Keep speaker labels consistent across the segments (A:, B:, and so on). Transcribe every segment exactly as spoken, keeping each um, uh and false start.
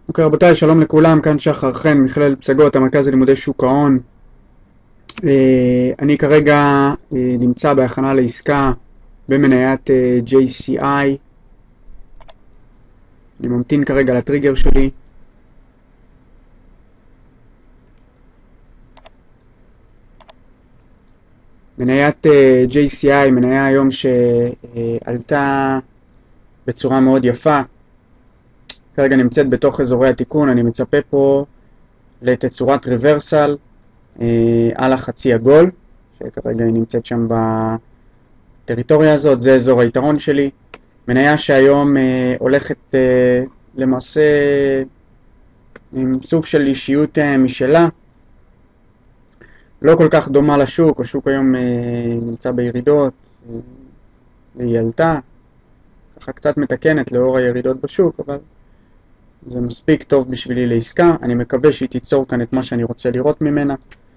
A: אוקיי רבותיי, שלום לכולם, כאן שחר חן, מכללת פסגות, המרכז ללימודי שוק ההון. אני כרגע נמצא בהכנה לעסקה במניית ג'יי סי איי. אני ממתין כרגע לטריגר שלי. מניית ג'יי סי איי, מניה היום שעלתה בצורה מאוד יפה. כרגע נמצאת בתוך אזורי התיקון, אני מצפה פה לתצורת ריברסל אה, על החצי עגול, שכרגע היא נמצאת שם בטריטוריה הזאת, זה אזור היתרון שלי. מניה שהיום אה, הולכת אה, למעשה עם סוג של אישיות אה, משלה, לא כל כך דומה לשוק, השוק היום אה, נמצא בירידות, אה, והיא עלתה, ככה קצת מתקנת לאור הירידות בשוק, אבל זה מספיק טוב בשבילי לעסקה. אני מקווה שהיא תיצור כאן את מה שאני רוצה לראות ממנה,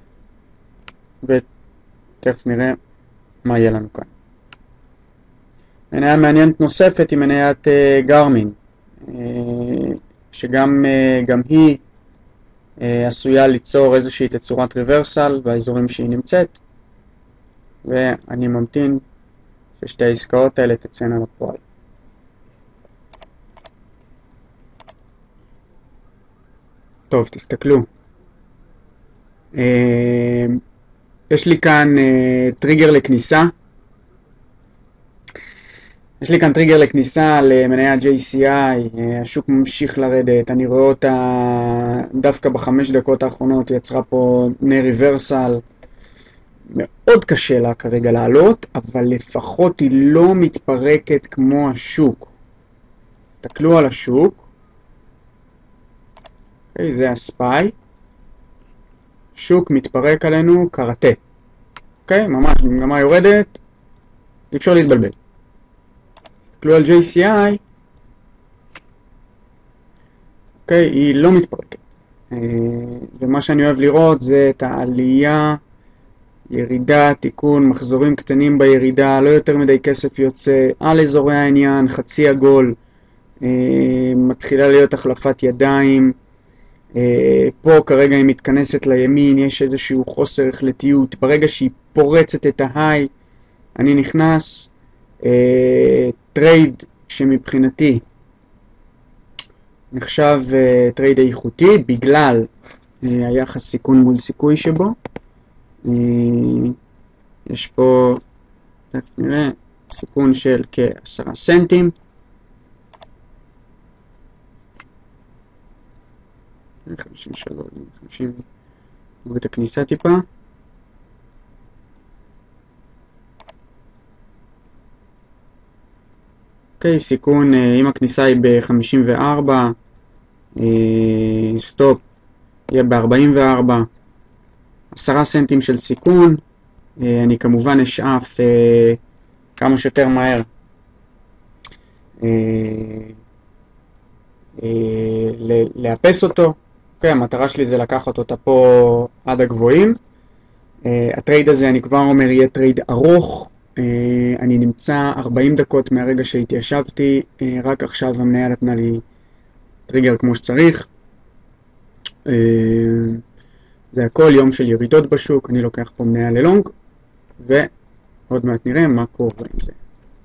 A: ותכף נראה מה יהיה לנו כאן. מניה מעניינת נוספת היא מניית uh, גרמין, uh, שגם uh, גם היא uh, עשויה ליצור איזושהי תצורת ריברסל באזורים שהיא נמצאת, ואני ממתין ששתי העסקאות האלה תצאנה לפועל. טוב, תסתכלו. Uh, יש לי כאן uh, טריגר לכניסה. יש לי כאן טריגר לכניסה למניה ג'יי סי איי. Uh, השוק ממשיך לרדת. אני רואה אותה דווקא בחמש דקות האחרונות יצרה פה פני ריברסל. מאוד קשה לה כרגע לעלות, אבל לפחות היא לא מתפרקת כמו השוק. תסתכלו על השוק. Okay, זה הספיי. שוק מתפרק עלינו קראטה. אוקיי, okay, ממש במגמה יורדת. אי אפשר להתבלבל. תסתכלו על ג'יי סי איי. אוקיי, okay, היא לא מתפרקת. ומה שאני אוהב לראות זה את העלייה, ירידה, תיקון, מחזורים קטנים בירידה, לא יותר מדי כסף יוצא על אזורי העניין, חצי עגול. מתחילה להיות החלפת ידיים. Uh, פה כרגע היא מתכנסת לימין, יש איזשהו חוסר החלטיות. ברגע שהיא פורצת את ההיי, אני נכנס uh, טרייד שמבחינתי נחשב uh, טרייד איכותי בגלל uh, היחס סיכון מול סיכוי שבו. uh, יש פה, תכף נראה, סיכון של כעשרה סנטים. חמישים ושלוש, חמישים, נוריד את הכניסה טיפה. אוקיי, סיכון, אם הכניסה היא ב-חמישים וארבע, סטופ יהיה ב-ארבעים וארבע, עשרה סנטים של סיכון. אני כמובן אשאף כמה שיותר מהר לאפס אותו. Okay, המטרה שלי זה לקחת אותה פה עד הגבוהים. Uh, הטרייד הזה, אני כבר אומר, יהיה טרייד ארוך. Uh, אני נמצא ארבעים דקות מהרגע שהתיישבתי. Uh, רק עכשיו המניה נתנה לי טריגר כמו שצריך. Uh, זה הכל יום של ירידות בשוק. אני לוקח פה מניה ללונג, ועוד מעט נראה מה קורה עם זה.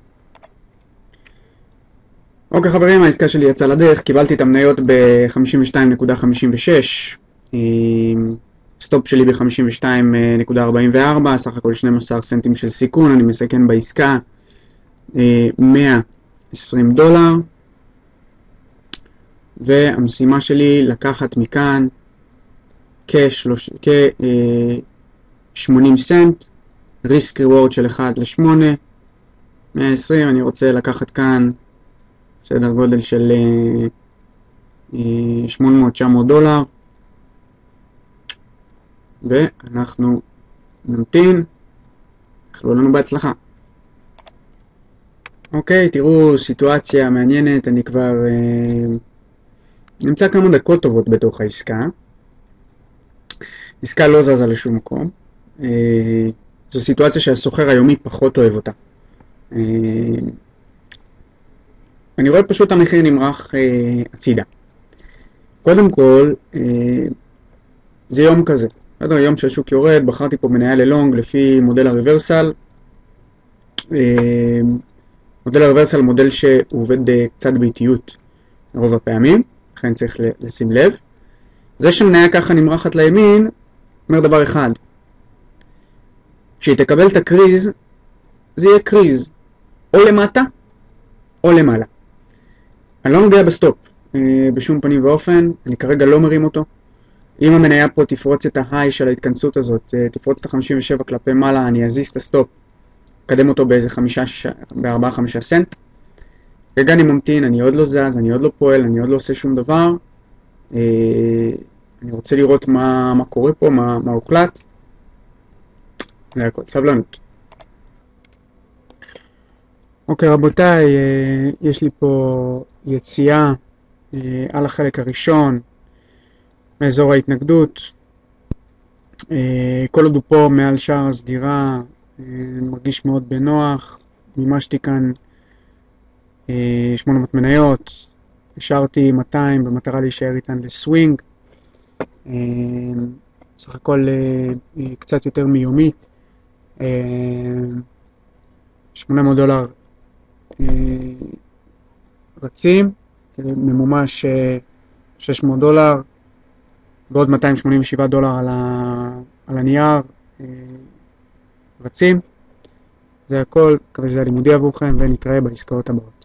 A: אוקיי חברים, העסקה שלי יצאה לדרך, קיבלתי את המניות ב-חמישים ושתיים נקודה חמישים ושש, סטופ שלי ב-חמישים ושתיים נקודה ארבעים וארבע, סך הכל שנים עשר סנטים של סיכון, אני מסכן בעסקה מאה ועשרים דולר, והמשימה שלי לקחת מכאן כ-שמונים סנט, ריסק ריוורד של אחד לשמונה, מאה ועשרים, אני רוצה לקחת כאן סדר גודל של שמונה מאות תשע מאות דולר, ואנחנו נמתין. תחלו לנו בהצלחה. אוקיי, תראו סיטואציה מעניינת. אני כבר אה, נמצא כמה דקות טובות בתוך העסקה. עסקה לא זזה לשום מקום. אה, זו סיטואציה שהסוחר היומי פחות אוהב אותה. אה, אני רואה פשוט המחיר נמרח אה, הצידה. קודם כל, זה יום כזה. יום שהשוק יורד, בחרתי פה מניה ללונג לפי מודל הריברסל. מודל הריברסל מודל שהוא עובד קצת באיטיות רוב הפעמים, לכן צריך לשים לב. זה שמניה ככה נמרחת לימין, אומר דבר אחד. כשהיא תקבל את הקריז, זה יהיה קריז או למטה או למעלה. אני לא נוגע בסטופ בשום פנים ואופן, אני כרגע לא מרים אותו. אם המניה פה תפרוץ את ההיי של ההתכנסות הזאת, תפרוץ את ה-חמישים ושבע כלפי מעלה, אני אזיז את הסטופ, קדם אותו באיזה ב-ארבעה חמישה סנט. רגע אני ממתין, אני עוד לא זז, אני עוד לא פועל, אני עוד לא עושה שום דבר. אני רוצה לראות מה, מה קורה פה, מה, מה הוחלט. זה הכל, סבלנות. אוקיי רבותיי, יש לי פה יציאה על החלק הראשון מאזור ההתנגדות. כל עוד הוא פה מעל שער הסגירה, מרגיש מאוד בנוח. מימשתי כאן שמונה מאות מניות, השארתי מאתיים במטרה להישאר איתן לסווינג. סך הכל קצת יותר מיומי. שמונה מאות דולר רצים, ממומש שש מאות דולר, ועוד מאתיים שמונים ושבעה דולר על, ה... על הנייר רצים. זה הכל, מקווה שזה היה לימודי עבורכם, ונתראה בעסקאות הבאות.